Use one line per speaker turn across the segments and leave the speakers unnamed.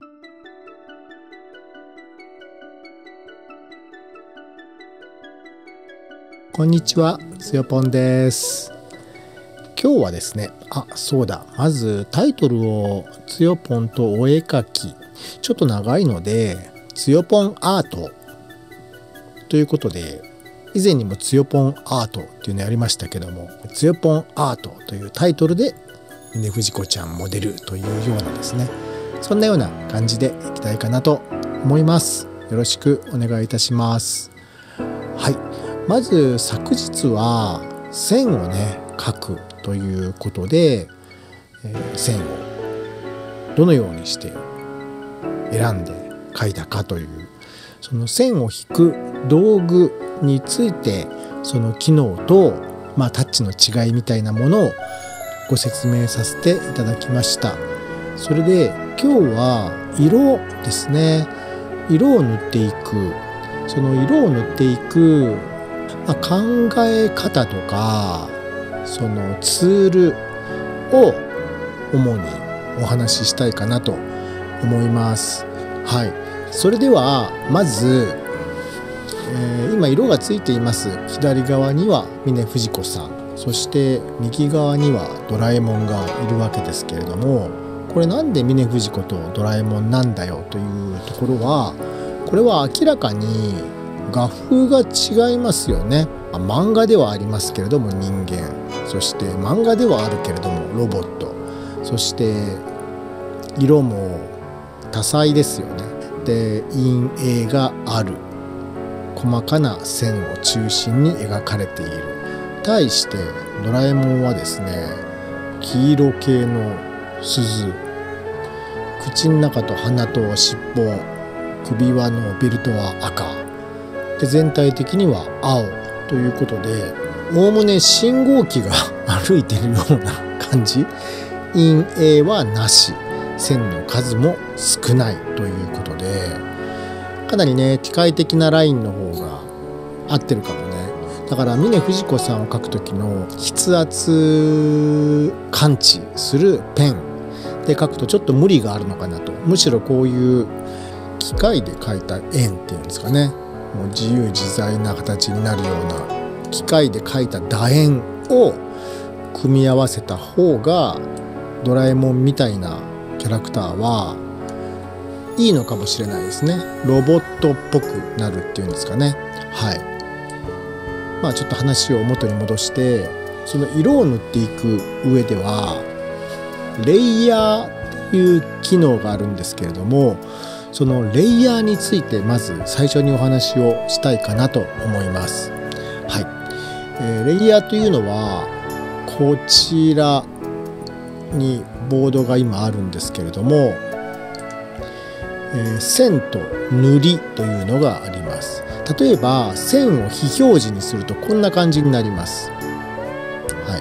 こんにちは、つよぽんです。今日はですね、そうだ、まずタイトルをつよぽんとお絵かき、ちょっと長いので、つよぽんアートということで、以前にもつよぽんアートっていうのやりましたけども、つよぽんアートというタイトルで、峰不二子ちゃんモデルというようなですね、そんなような感じでいきたいかなと思います。よろしくお願いいたします。はい。まず昨日は線をね描くということで、線をどのようにして選んで描いたかというその線を引く道具についてその機能と、タッチの違いみたいなものをご説明させていただきました。それで今日は色ですね。色を塗っていく、その色を塗っていく考え方とかそのツールを主にお話ししたいかなと思います。はい。それではまず、今色がついています左側には峰不二子さん、そして右側にはドラえもんがいるわけですけれども、これなんで峰不二子とドラえもんなんだよというところは、これは明らかに画風が違いますよね。漫画ではありますけれども人間、そして漫画ではあるけれどもロボット、そして色も多彩ですよね。で陰影がある、細かな線を中心に描かれている。対してドラえもんはですね、黄色系の鈴、口の中と鼻と尻尾、首輪のベルトは赤で、全体的には青ということで、おおむね信号機が歩いているような感じ。陰影はなし、線の数も少ないということで、かなりね機械的なラインの方が合ってるかもね。だから峰不二子さんを描く時の筆圧感知するペンで描くとちょっと無理があるのかなと。むしろこういう機械で描いた円っていうんですかね、もう自由自在な形になるような機械で描いた楕円を組み合わせた方がドラえもんみたいなキャラクターはいいのかもしれないですね。ロボットっぽくなるっていうんですかね。はい。ちょっと話を元に戻して、その色を塗っていく上ではレイヤーっていう機能があるんですけれども、そのレイヤーについてまず最初にお話をしたいかなと思います。はい。レイヤーというのはこちらにボードが今あるんですけれども、線と塗りというのがあります。例えば線を非表示にするとこんな感じになります。はい。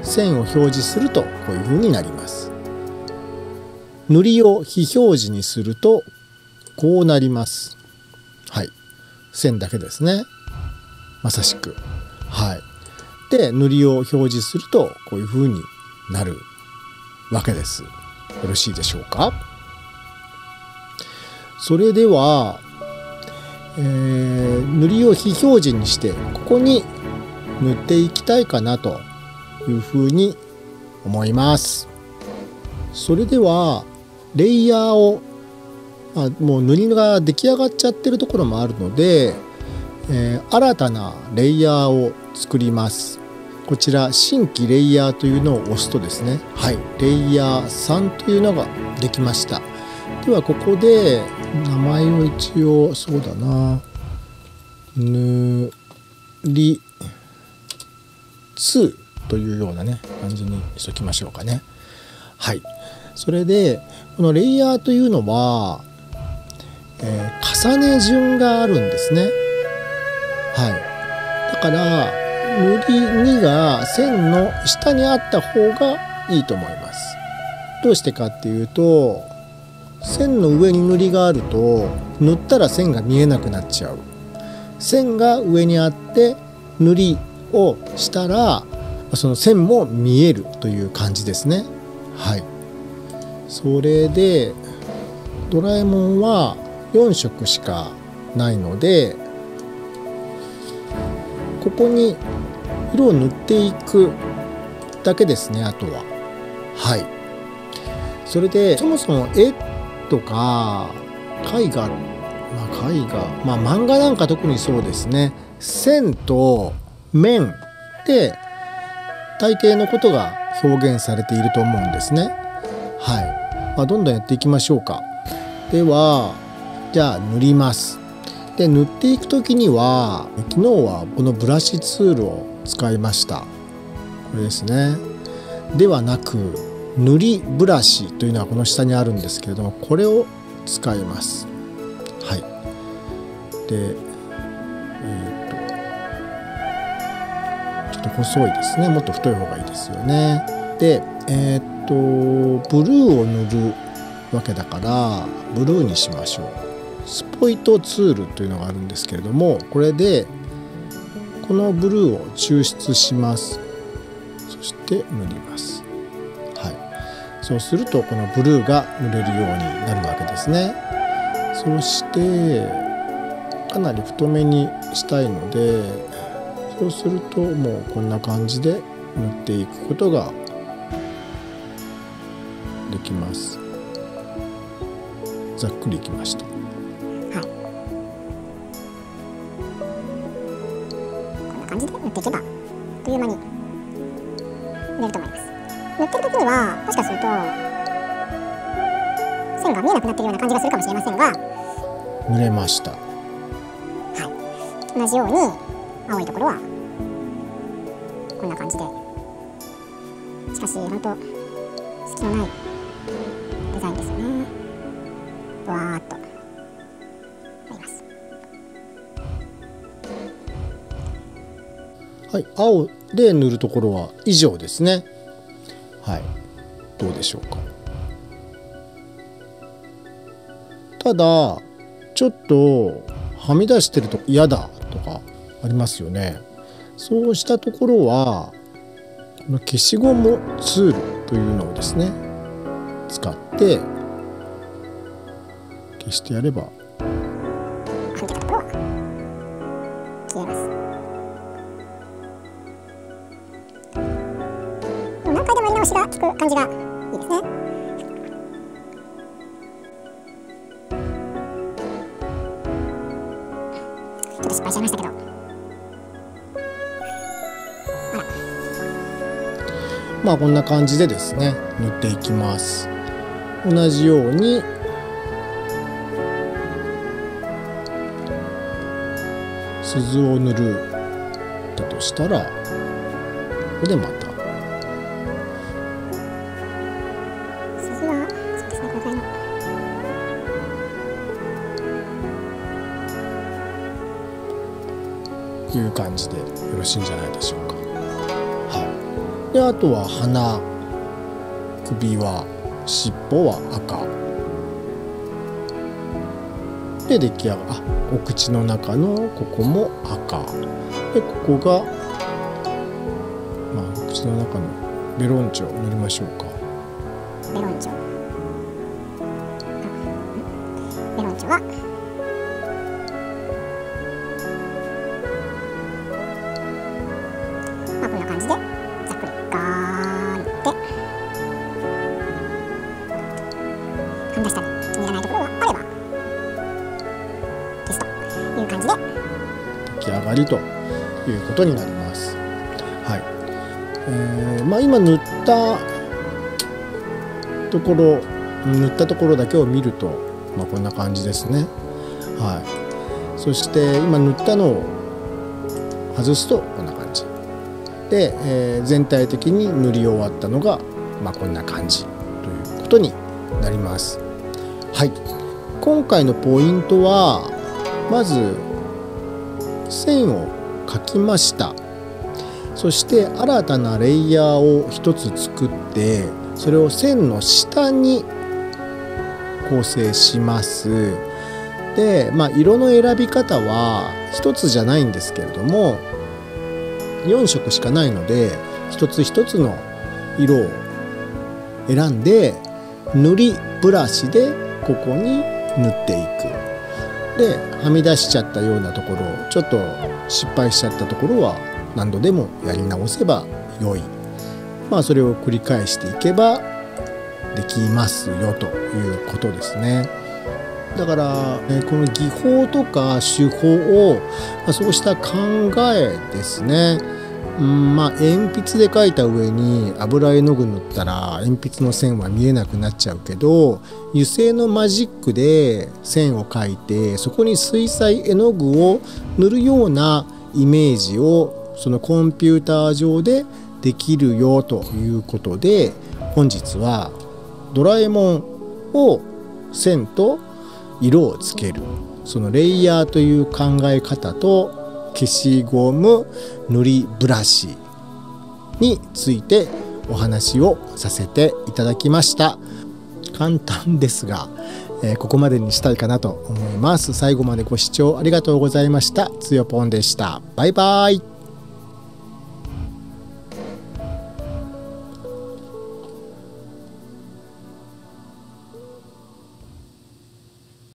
線を表示するとこういう風になります。塗りを非表示にするとこうなります。はい。線だけですね。まさしく。はい。で塗りを表示するとこういう風になるわけです。よろしいでしょうか。それでは、塗りを非表示にしてここに塗っていきたいかなというふうに思います。それではレイヤーを、もう塗りが出来上がっちゃってるところもあるので、新たなレイヤーを作ります。こちら新規レイヤーというのを押すとですね、はい、レイヤー3というのができました。ではここで名前を一応そうだな、塗り2というようなね感じにしときましょうかね。はい。それでこのレイヤーというのは、重ね順があるんですね。はい。だから塗り2が線の下にあった方がいいと思います。どうしてかっていうと、線の上に塗りがあると塗ったら線が見えなくなっちゃう。線が上にあって塗りをしたらその線も見えるという感じですね。はい。それでドラえもんは4色しかないので、ここに色を塗っていくだけですね、あとは。はい。それでそもそも絵とか絵画、漫画なんか特にそうですね、線と面で大抵のことが表現されていると思うんですね。はい。どんどんやっていきましょうか。ではじゃあ塗ります。で塗っていくときには、昨日はこのブラシツールを使いました。これですね。ではなく塗りブラシというのはこの下にあるんですけれども、これを使います。はい。でちょっと細いですね。もっと太い方がいいですよね。でブルーを塗るわけだからブルーにしましょう。スポイトツールというのがあるんですけれども、これでこのブルーを抽出します。そして塗ります。はい。そうするとこのブルーが塗れるようになるわけですね。そしてかなり太めにしたいので、そうするともうこんな感じで塗っていくことができます。ざっくりいきました。はい。こんな感じで塗っていけばあっという間に塗れると思います。塗ってる時にはもしかすると線が見えなくなっているような感じがするかもしれませんが、塗れました。はい。同じように青いところはこんな感じで、しかし本当隙のないデザインですよね。わーっとあります。はい、青で塗るところは以上ですね。はい、どうでしょうか。ただちょっとはみ出してると嫌だとかありますよね。そうしたところはこの消しゴムツールというのをですね使って消してやればはみ出たところは消えます。何回でもやり直しが効く感じがいいですね。ちょっと失敗しちゃいましたけど、こんな感じでですね塗っていきます。同じように鈴を塗るだとしたら、ここでまた鈴はそうですね、このぐらいのいう感じでよろしいんじゃないでしょうか。はい。であとは鼻、首は、尻尾は赤で出来上がる。お口の中のここも赤で、ここがお口の中のベロンチョ塗りましょうか。ベロンチョはこんな感じでざっくりガーンってはみ出したり気に入らないところがあれば消すという感じで出来上がりということになります。はい。今塗ったところだけを見ると、こんな感じですね。はい。そして今塗ったのを外すとこんな感じで、全体的に塗り終わったのが、こんな感じということになります。はい。今回のポイントはまず線を描きました。そして新たなレイヤーを一つ作って、それを線の下に構成します。で、色の選び方は一つじゃないんですけれども、4色しかないので一つ一つの色を選んで塗りブラシでここに塗っていく。ではみ出しちゃったようなところ、ちょっと失敗しちゃったところは何度でもやり直せば良い。それを繰り返していけばできますよということですね。だからこの技法とか手法をそうした考えですね。鉛筆で描いた上に油絵の具塗ったら鉛筆の線は見えなくなっちゃうけど、油性のマジックで線を描いてそこに水彩絵の具を塗るようなイメージをそのコンピューター上でできるよということで、本日はドラえもんを線と色をつける、そのレイヤーという考え方と消しゴム塗りブラシについてお話をさせていただきました。簡単ですが、ここまでにしたいかなと思います。最後までご視聴ありがとうございました。つよぽんでした。バイバイ。